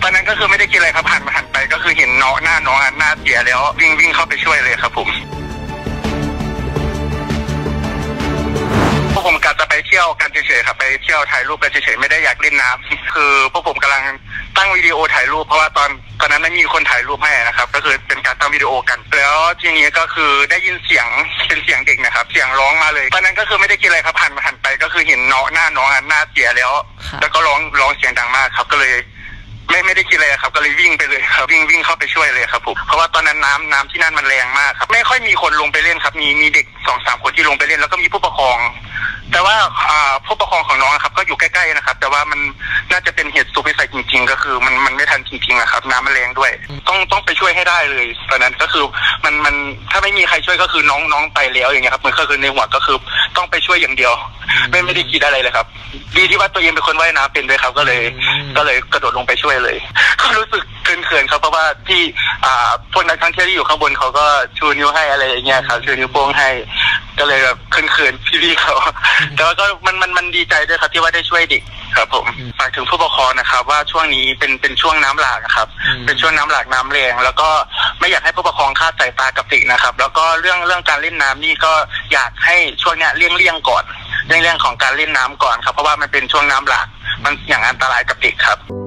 อนนั้นก็คือไม่ได้คิดอะไรครับหันไปก็คือเห็นน้องหน้าเสียแล้ววิ่งเข้าไปช่วยเลยครับผมพวกผมกะจะไปเที่ยวกันเฉยๆครับไปเที่ยวถ่ายรูปกันเฉยๆไม่ได้อยากเล่นน้ำคือพวกผมกำลังตั้งวิดีโอถ่ายรูปเพราะว่าตอนนั้นไม่มีคนถ่ายรูปให้นะครับก็คือเป็นการตั้งวิดีโอกันแล้วทีนี้ก็คือได้ยินเสียงเป็นเสียงเด็กนะครับเสียงร้องมาเลยตอนนั้นก็คือไม่ได้คิดอะไรครับหันไปก็คือเห็นหน้าเสียแล้วก็ร้องเสียงดังมากครับก็เลยไม่ได้คิดอะไรครับก็เลยวิ่งไปเลยครับวิ่งเข้าไปช่วยเลยครับผมเพราะว่าตอนนั้นน้ำที่นั่นมันแรงมากครับไม่ค่อยมีคนลงไปเล่นครับมีเด็ก 2-3 คนที่ลงไปเล่นแล้วก็มีผู้ปกครองแต่ว่าผู้ปกครองของน้องครับก็อยู่ใกล้ๆนะครับแต่ว่ามันน่าจะเป็นเหตุสุดวิสัยจริงๆก็คือมันไม่ทันจริงๆนะครับน้ำมันแรงด้วยต้องไปช่วยให้ได้เลยตอนนั้นก็คือมันถ้าไม่มีใครช่วยก็คือน้องไปแล้วอย่างเงี้ยครับมันก็คือในหัวก็คือต้องไปช่วยอย่างเดียวไม่ได้คิดอะไรเลยครับดีที่ว่าตัวเองเป็นคนว่ายน้ำเป็นด้วยครับก็เลยกระโดดลงไปช่วยเลยก็รู้สึกเขินๆครับเพราะว่าที่พวกนักท่องเที่ยวที่อยู่ข้างบนเขาก็ชูนิ้วให้อะไรอย่างเงี้ยครับชูนิ้วโป้งให้ก็เลยแบบเขินๆพี่ๆเขาแต่ว่าก็มันดีใจด้วยครับที่ว่าได้ช่วยเด็กครับผมฝากถึงผู้ปกครองนะครับว่าช่วงนี้เป็นช่วงน้ำหลากครับเป็นช่วงน้ำหลากน้ำแรงแล้วก็ไม่อยากให้ผู้ปกครองคลาดสายตากับเด็กนะครับแล้วก็เรื่องการเล่นน้ำนี่ก็อยากให้ช่วงเนี้ยเลี่ยงก่อนเรื่องของการเล่นน้ำก่อนครับเพราะว่ามันเป็นช่วงน้ำหลากมันอย่างอันตรายกับเด็กครับ